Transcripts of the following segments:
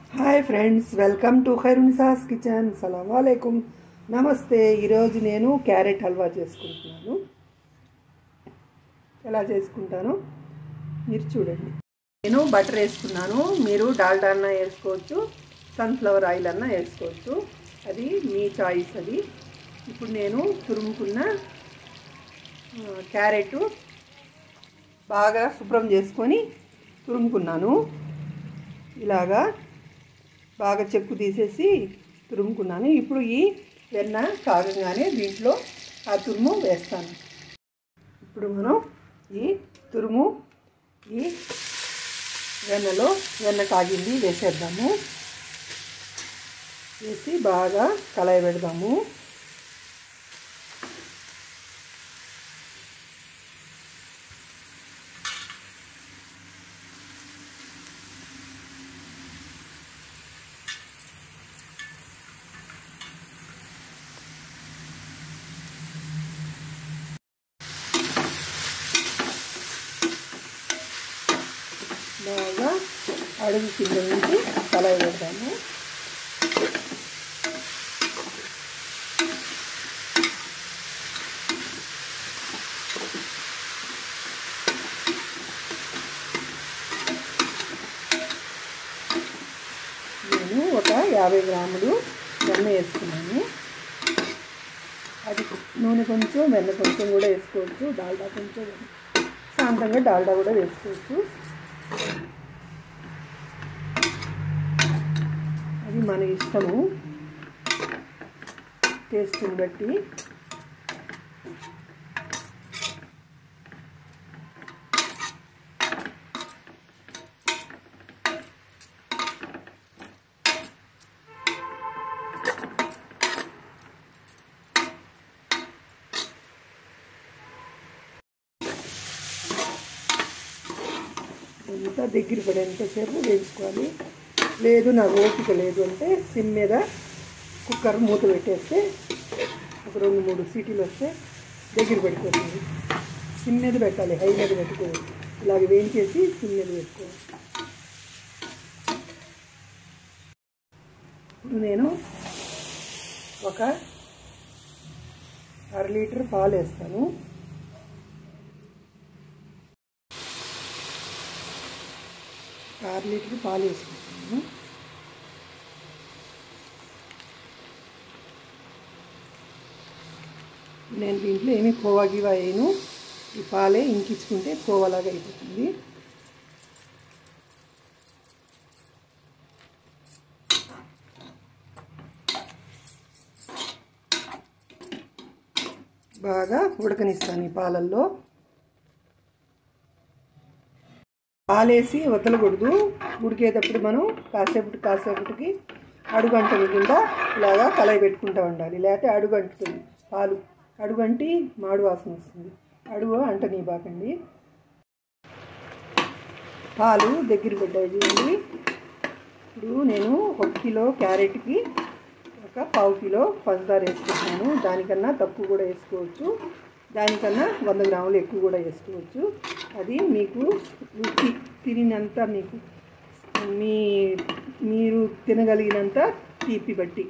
Hi friends, welcome to ఖైరునిసాస్ kitchen. అస్సలాము అలైకుం, నమస్తే. ఈరోజు నేను క్యారెట్ హల్వా చేసుకుంటున్నాను. ఎలా చేసుకుంటానో మీరు చూడండి. నేను బటర్ వేసుకున్నాను. మీరు డాల్డా అన్నా వేసుకోవచ్చు, సన్ఫ్లవర్ ఆయిల్ అన్నా వేసుకోవచ్చు, అది మీ చాయిస్. అది ఇప్పుడు నేను తురుముకున్న క్యారెట్ బాగా శుభ్రం చేసుకొని తురుముకున్నాను. ఇలాగా బాగా చెక్కు తీసేసి తురుముకున్నాను. ఇప్పుడు ఈ వెన్న కాగంగానే దీంట్లో ఆ తురుము వేస్తాను. ఇప్పుడు మనం ఈ తురుము ఈ వెన్నలో, వెన్న కాగింది, వేసేద్దాము. వేసి బాగా కలయి పెడదాము. బాగా అడుగు కింద నుంచి కలయి పెడతాము. నేను ఒక 50 గ్రాములు వెన్న వేసుకున్నాను. అది నూనె కొంచెం, వెన్న కొంచెం కూడా వేసుకోవచ్చు, డాల్డా కొంచెం, శాంతంగా డాల్డా కూడా వేసుకోవచ్చు. అది మన ఇష్టము, టేస్ట్ని బట్టి. అంతా దగ్గర పడేంతసేపు వేయించుకోవాలి. లేదు నాకు ఓపిక లేదు అంటే సిమ్ మీద కుక్కర్ మూత పెట్టేస్తే ఒక 2-3 సీటీలు వస్తే దగ్గర పెట్టుకోవాలి. సిమ్ మీద పెట్టాలి, హై మీద పెట్టుకోవాలి. ఇలాగ వేయించేసి సిమ్ మీద పెట్టుకోవాలి. ఇప్పుడు నేను ఒక 1/2 లీటర్ పాలు వేస్తాను. ఒక 1/2 లీటర్ పాలు వేసుకుంటాను. నేను దీంట్లో ఏమీ కోవా గివా వేయను. ఈ పాలే ఇంకించుకుంటే కోవాలాగా అయిపోతుంది. బాగా ఉడకనిస్తాను ఈ పాలల్లో. పాలేసి వదలకూడదు. ఉడికేటప్పుడు మనం కాసేపటికి అడుగు అంటకుండా ఇలాగా కలయి పెట్టుకుంటూ ఉండాలి. లేకపోతే అడుగు అంటుతుంది. పాలు అడుగంటి మాడు వాసన వస్తుంది. అడుగు అంటనివ్వకండి. పాలు దగ్గర పడ్డాయి చూడండి. ఇప్పుడు నేను 1 కిలో క్యారెట్కి ఒక 1/2 కిలో పంచదార వేసుకుంటాను. దానికన్నా తక్కువ కూడా వేసుకోవచ్చు, దానికన్నా 100 గ్రాములు ఎక్కువ కూడా వేసుకోవచ్చు. అది మీకు రుచి తినినంత, మీకు మీరు తినగలిగినంత తీపి బట్టి.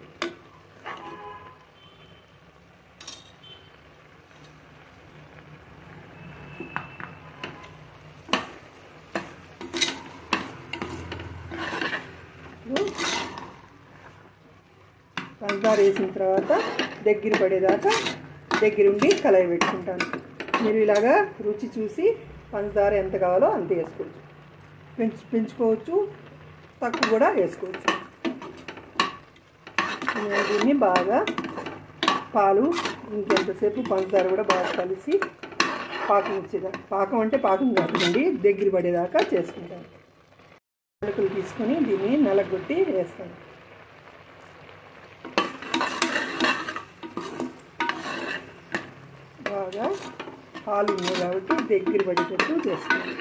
పంచదార వేసిన తర్వాత దగ్గర పడేదాకా దగ్గరుండి కలయి పెట్టుకుంటాను. మీరు ఇలాగా రుచి చూసి పంచదార ఎంత కావాలో అంత వేసుకోవచ్చు, పెంచుకోవచ్చు, తక్కువ కూడా వేసుకోవచ్చు. దీన్ని బాగా పాలు ఇంకెంతసేపు పంచదార కూడా బాగా కలిసి పాకం వచ్చేదాకా, పాకం అంటే పాకం కాదండి, దగ్గర పడేదాకా చేసుకుంటాను. యాలకులు తీసుకొని దీన్ని నలగొట్టి వేస్తాను. బాగా పాలు ఉన్నాయి కాబట్టి దగ్గర పడేటట్టు చేసుకోండి.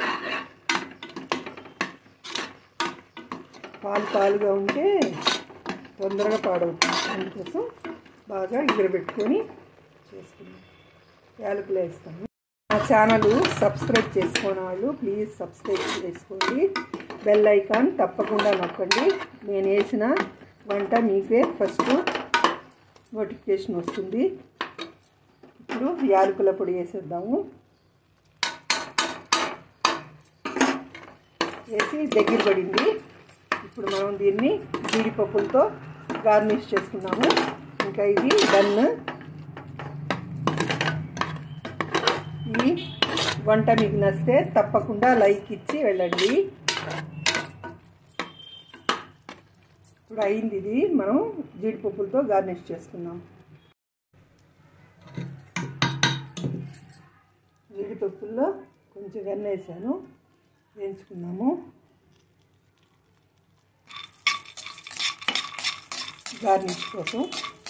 పాలుగా ఉంటే తొందరగా పాడవుతుంది. అందుకోసం బాగా ఎగరబెట్టుకొని చేసుకున్నాం. యాలకులు వేస్తాను. నా ఛానల్ సబ్స్క్రైబ్ చేసుకోని వాళ్ళు ప్లీజ్ సబ్స్క్రైబ్ చేసుకోండి. బెల్ ఐకాన్ తప్పకుండా నొక్కండి. నేను వేసిన వంట మీకే ఫస్ట్ నోటిఫికేషన్ వస్తుంది. ఇప్పుడు యాలకుల పొడి వేసేద్దాము. వేసి దగ్గర పడింది. ఇప్పుడు మనం దీన్ని జీడిపప్పులతో గార్నిష్ చేసుకున్నాము. ఇంకా ఇది డన్. ఈ వంట మీకు నచ్చితే తప్పకుండా లైక్ ఇచ్చి వెళ్ళండి. ఇప్పుడు అయింది ఇది. మనం జీడిపప్పులతో గార్నిష్ చేసుకున్నాం. జీడిపప్పుల్లో కొంచెం వెన్న వేసాను, వేయించుకున్నాము. గార్నిష్ కోసం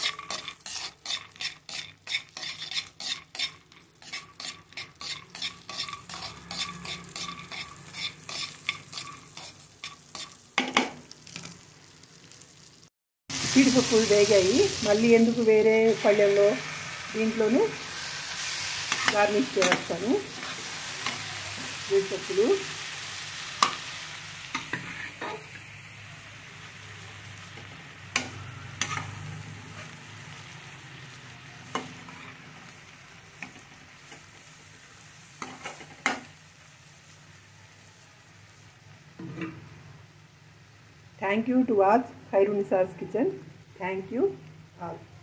జీడిపప్పులు వేగాయి. మళ్ళీ ఎందుకు వేరే పళ్ళెంలో దీంట్లోనే గార్నిష్ చేస్తాను. జీడిపప్పులు Thank you to watch Khairunisa's Kitchen. Thank you all.